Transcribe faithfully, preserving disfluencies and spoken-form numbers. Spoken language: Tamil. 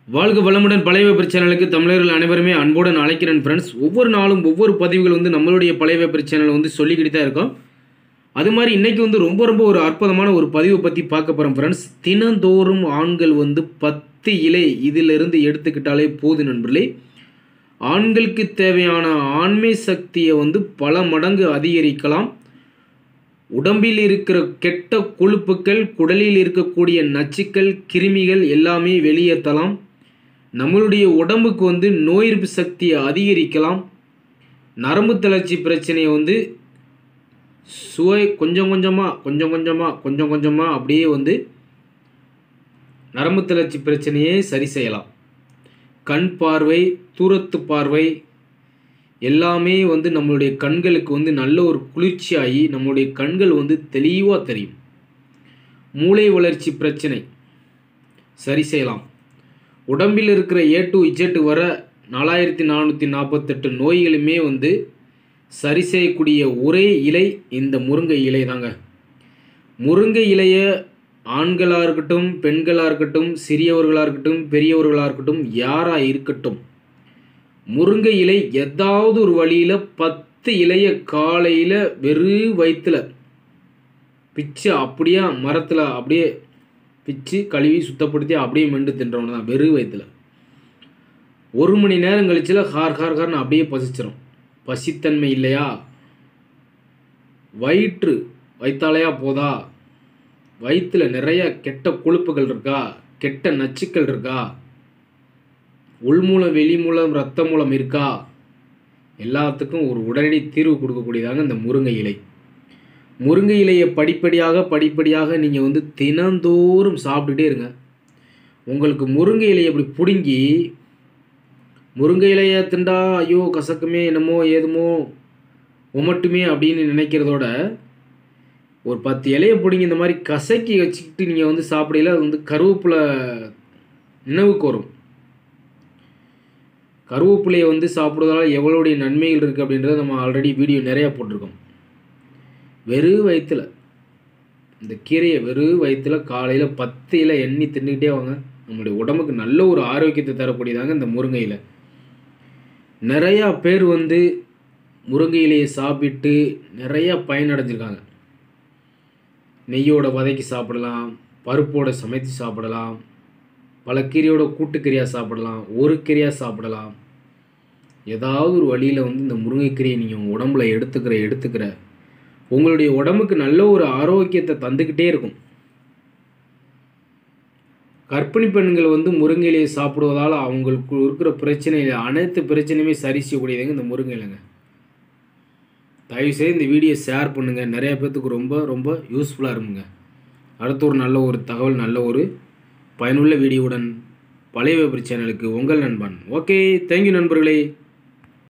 வாழ்க வளமுடன் பழைய வேப்பர் சேனலுக்கு தமிழர்கள் அனைவருமே அன்புடன் அழைக்கிறேன் ஃப்ரெண்ட்ஸ். ஒவ்வொரு நாளும் ஒவ்வொரு பதிவுகள் வந்து நம்மளுடைய பழைய வேப்பர் சேனல் வந்து சொல்லிக்கிட்டு தான் இருக்கோம். அது மாதிரி இன்றைக்கி வந்து ரொம்ப ரொம்ப ஒரு அற்புதமான ஒரு பதிவை பற்றி பார்க்க போகிறோம் ஃப்ரெண்ட்ஸ். தினந்தோறும் ஆண்கள் வந்து பத்து இலை இதிலிருந்து எடுத்துக்கிட்டாலே போதும் நண்பர்களே. ஆண்களுக்கு தேவையான ஆண்மை சக்தியை வந்து பல மடங்கு அதிகரிக்கலாம். உடம்பில் இருக்கிற கெட்ட கொழுப்புக்கள், குடலில் இருக்கக்கூடிய நச்சுக்கள், கிருமிகள் எல்லாமே வெளியேற்றலாம். நம்மளுடைய உடம்புக்கு வந்து நோய் எதிர்ப்பு சக்தியை அதிகரிக்கலாம். நரம்பு தளர்ச்சி பிரச்சனையை வந்து சுவை கொஞ்சம் கொஞ்சமாக கொஞ்சம் கொஞ்சமாக கொஞ்சம் கொஞ்சமாக அப்படியே வந்து நரம்பு தளர்ச்சி பிரச்சனையை சரி செய்யலாம். கண் பார்வை, தூரத்து பார்வை எல்லாமே வந்து நம்மளுடைய கண்களுக்கு வந்து நல்ல ஒரு குளிர்ச்சியாகி நம்மளுடைய கண்கள் வந்து தெளிவாக தெரியும். மூளை வளர்ச்சி பிரச்சனை சரி செய்யலாம். உடம்பில் இருக்கிற ஏ டு இஜெட் வர நாலாயிரத்தி நானூற்றி நாற்பத்தெட்டு நோய்களுமே வந்து சரி செய்யக்கூடிய ஒரே இலை இந்த முருங்கை இலை தாங்க. முருங்கை இலையை ஆண்களாக இருக்கட்டும், பெண்களாக இருக்கட்டும், சிறியவர்களாக இருக்கட்டும், பெரியவர்களாக இருக்கட்டும், யாராக இருக்கட்டும், முருங்கை இலை ஏதாவது ஒரு வழியில் பத்து இலையை காலையில் வெறும் வயிற்றில் பிச்சு அப்படியே மரத்தில் அப்படியே பிச்சு கழுவி சுத்தப்படுத்தி அப்படியே மெண்டு தின்றவங்க தான் வெறும் வயிற்றில். ஒரு மணி நேரம் கழிச்சில் ஹார் ஹார் ஹார்னு அப்படியே பசிச்சிடும். பசித்தன்மை இல்லையா, வயிற்று வயிற்றாலையா போதா, வயிற்றில் நிறைய கெட்ட கொழுப்புகள் இருக்கா, கெட்ட நச்சுக்கள் இருக்கா, உள்மூலம் வெளிமூலம் இரத்த மூலம் இருக்கா, எல்லாத்துக்கும் ஒரு உடனடி தீர்வு கொடுக்கக்கூடியதாங்க இந்த முருங்கை இலை. முருங்கை இலையை படிப்படியாக படிப்படியாக நீங்கள் வந்து தினந்தோறும் சாப்பிட்டுட்டே இருங்க. உங்களுக்கு முருங்கை இலையை அப்படி பிடுங்கி முருங்கை இலையை திண்டா ஐயோ கசக்குமே என்னமோ ஏதுமோ உமட்டுமே அப்படின்னு நினைக்கிறதோட ஒரு பத்து இலையை பிடுங்கி இந்த மாதிரி கசக்கி வச்சுக்கிட்டு நீங்கள் வந்து சாப்பிடல அது வந்து கருவேப்பிலை நினைவுக்கு வரும். கருவேப்பிலையை வந்து சாப்பிடுவதால் எவ்வளோடைய நன்மைகள் இருக்குது அப்படின்றத நம்ம ஆல்ரெடி வீடியோ நிறையா போட்டிருக்கோம். வெறும் வயிற்றில் இந்த கீரையை வெறும் வயிற்றில் காலையில் பத்து இலை எண்ணி தின்னுக்கிட்டே வாங்க. நம்மளுடைய உடம்புக்கு நல்ல ஒரு ஆரோக்கியத்தை தரக்கூடியதாங்க இந்த முருங்கை இலை. நிறையா பேர் வந்து முருங்கை இலையை சாப்பிட்டு நிறையா பயனடைஞ்சிருக்காங்க. நெய்யோட வதக்கி சாப்பிடலாம், பருப்போட சமைத்து சாப்பிடலாம், பல கீரையோட கூட்டுக்கீரையாக சாப்பிடலாம், ஒரு கீரையாக சாப்பிடலாம். ஏதாவது ஒரு வழியில் வந்து இந்த முருங்கைக்கீரையை நீங்கள் உங்கள் உடம்புல எடுத்துக்கிற எடுத்துக்கிற உங்களுடைய உடம்புக்கு நல்ல ஒரு ஆரோக்கியத்தை தந்துக்கிட்டே இருக்கும். கர்ப்பிணி பெண்கள் வந்து முருங்கை இலையை சாப்பிடுவதால் அவங்களுக்கு இருக்கிற பிரச்சனைகள் அனைத்து பிரச்சனையுமே சரி செய்யக்கூடியதுங்க இந்த முருங்கை இலைங்க. தயவுசெய்து இந்த வீடியோ ஷேர் பண்ணுங்கள். நிறைய பேர்த்துக்கு ரொம்ப ரொம்ப யூஸ்ஃபுல்லாக இருக்குங்க. அடுத்த ஒரு நல்ல ஒரு தகவல், நல்ல ஒரு பயனுள்ள வீடியோவுடன் பழைய வேப்பர் சேனலுக்கு உங்கள் நண்பன். ஓகே, தேங்க்யூ நண்பர்களே.